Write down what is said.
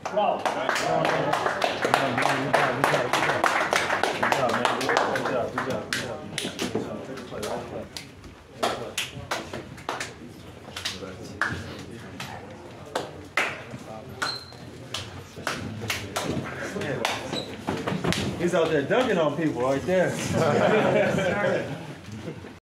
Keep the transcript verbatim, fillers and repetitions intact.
Bravo. Good job, man. Good job, good job, good job. Good job. Take a play, all play. He's out there dunking on people right there.